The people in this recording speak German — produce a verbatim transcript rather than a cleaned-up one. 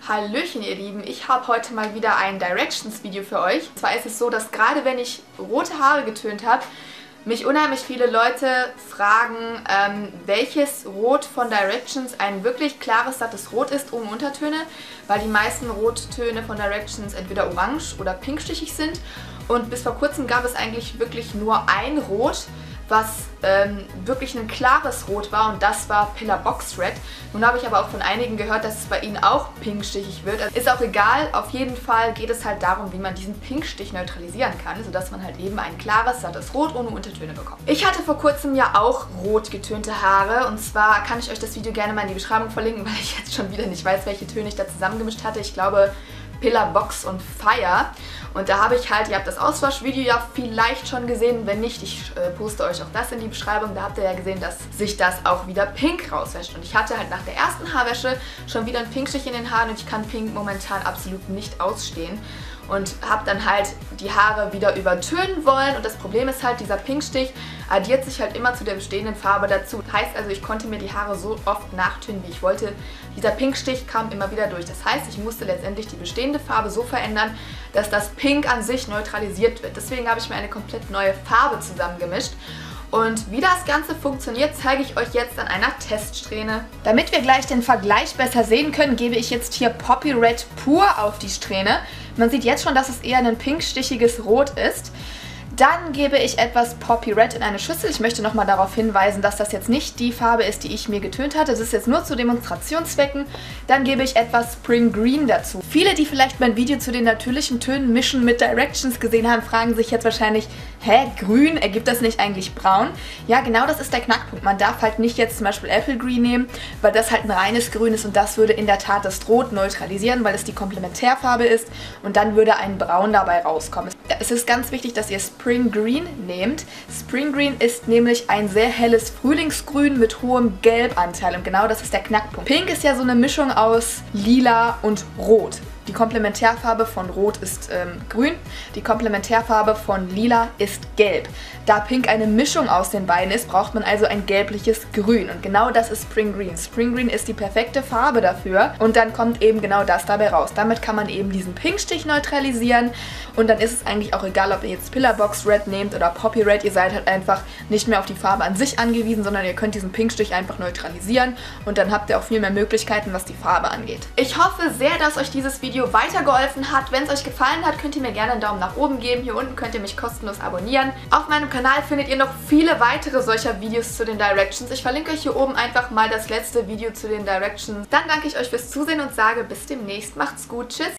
Hallöchen ihr Lieben, ich habe heute mal wieder ein Directions-Video für euch. Und zwar ist es so, dass gerade wenn ich rote Haare getönt habe, mich unheimlich viele Leute fragen, ähm, welches Rot von Directions ein wirklich klares, sattes Rot ist, ohne Untertöne, weil die meisten Rottöne von Directions entweder orange oder pinkstichig sind. Und bis vor kurzem gab es eigentlich wirklich nur ein Rot, was ähm, wirklich ein klares Rot war, und das war Pillar Box Red. Nun habe ich aber auch von einigen gehört, dass es bei ihnen auch pinkstichig wird. Also ist auch egal, auf jeden Fall geht es halt darum, wie man diesen Pinkstich neutralisieren kann, sodass man halt eben ein klares, sattes Rot ohne Untertöne bekommt. Ich hatte vor kurzem ja auch rot getönte Haare, und zwar kann ich euch das Video gerne mal in die Beschreibung verlinken, weil ich jetzt schon wieder nicht weiß, welche Töne ich da zusammengemischt hatte. Ich glaube Pillar Box und Fire. Und da habe ich halt, ihr habt das Auswaschvideo ja vielleicht schon gesehen, wenn nicht, ich äh, poste euch auch das in die Beschreibung, da habt ihr ja gesehen, dass sich das auch wieder pink rauswäscht. Und ich hatte halt nach der ersten Haarwäsche schon wieder einen Pinkstich in den Haaren und ich kann Pink momentan absolut nicht ausstehen. Und habe dann halt die Haare wieder übertönen wollen, und das Problem ist halt, dieser Pinkstich addiert sich halt immer zu der bestehenden Farbe dazu. Heißt also, ich konnte mir die Haare so oft nachtönen, wie ich wollte. Dieser Pinkstich kam immer wieder durch. Das heißt, ich musste letztendlich die bestehende Farbe so verändern, dass das Pink an sich neutralisiert wird. Deswegen habe ich mir eine komplett neue Farbe zusammengemischt. Und wie das Ganze funktioniert, zeige ich euch jetzt an einer Teststrähne. Damit wir gleich den Vergleich besser sehen können, gebe ich jetzt hier Poppy Red pur auf die Strähne. Man sieht jetzt schon, dass es eher ein pinkstichiges Rot ist. Dann gebe ich etwas Poppy Red in eine Schüssel. Ich möchte nochmal darauf hinweisen, dass das jetzt nicht die Farbe ist, die ich mir getönt hatte. Das ist jetzt nur zu Demonstrationszwecken. Dann gebe ich etwas Spring Green dazu. Viele, die vielleicht mein Video zu den natürlichen Tönen mischen mit Directions gesehen haben, fragen sich jetzt wahrscheinlich, hä, grün, ergibt das nicht eigentlich braun? Ja, genau, das ist der Knackpunkt. Man darf halt nicht jetzt zum Beispiel Apple Green nehmen, weil das halt ein reines Grün ist, und das würde in der Tat das Rot neutralisieren, weil es die Komplementärfarbe ist, und dann würde ein Braun dabei rauskommen. Es ist ganz wichtig, dass ihr Spring Green nehmt. Spring Green ist nämlich ein sehr helles Frühlingsgrün mit hohem Gelbanteil, und genau das ist der Knackpunkt. Pink ist ja so eine Mischung aus Lila und Rot. Die Komplementärfarbe von Rot ist ähm, grün, die Komplementärfarbe von Lila ist gelb. Da Pink eine Mischung aus den beiden ist, braucht man also ein gelbliches Grün, und genau das ist Spring Green. Spring Green ist die perfekte Farbe dafür, und dann kommt eben genau das dabei raus. Damit kann man eben diesen Pinkstich neutralisieren, und dann ist es eigentlich auch egal, ob ihr jetzt Pillar Box Red nehmt oder Poppy Red. Ihr seid halt einfach nicht mehr auf die Farbe an sich angewiesen, sondern ihr könnt diesen Pinkstich einfach neutralisieren, und dann habt ihr auch viel mehr Möglichkeiten, was die Farbe angeht. Ich hoffe sehr, dass euch dieses Video weitergeholfen hat. Wenn es euch gefallen hat, könnt ihr mir gerne einen Daumen nach oben geben. Hier unten könnt ihr mich kostenlos abonnieren. Auf meinem Kanal findet ihr noch viele weitere solcher Videos zu den Directions. Ich verlinke euch hier oben einfach mal das letzte Video zu den Directions. Dann danke ich euch fürs Zusehen und sage bis demnächst. Macht's gut. Tschüss.